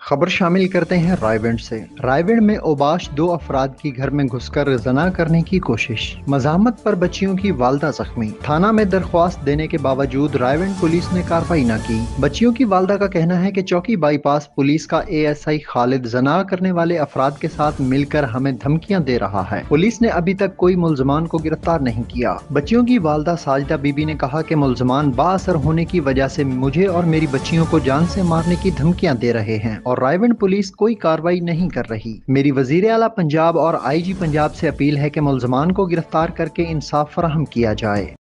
खबर शामिल करते हैं रायगढ़ से। रायगढ़ में ओबाश दो अफराद की घर में घुसकर जना करने की कोशिश। मज़ाहमत पर बच्चियों की वालदा जख्मी। थाना में दरख्वास्त देने के बावजूद रायगढ़ पुलिस ने कार्रवाई न की। बच्चियों की वालदा का कहना है कि चौकी बाईपास पुलिस का एएसआई खालिद जना करने वाले अफराद के साथ मिलकर हमें धमकियां दे रहा है। पुलिस ने अभी तक कोई मुलजमान को गिरफ्तार नहीं किया। बच्चियों की वालदा साजिदा बीबी ने कहा कि मुलजमान बाअसर होने की वजह से मुझे और मेरी बच्चियों को जान से मारने की धमकियां दे रहे हैं और रायगढ़ पुलिस कोई कार्रवाई नहीं कर रही। मेरी वजीर आला पंजाब और आईजी पंजाब से अपील है कि मुलजमान को गिरफ्तार करके इंसाफ फराहम किया जाए।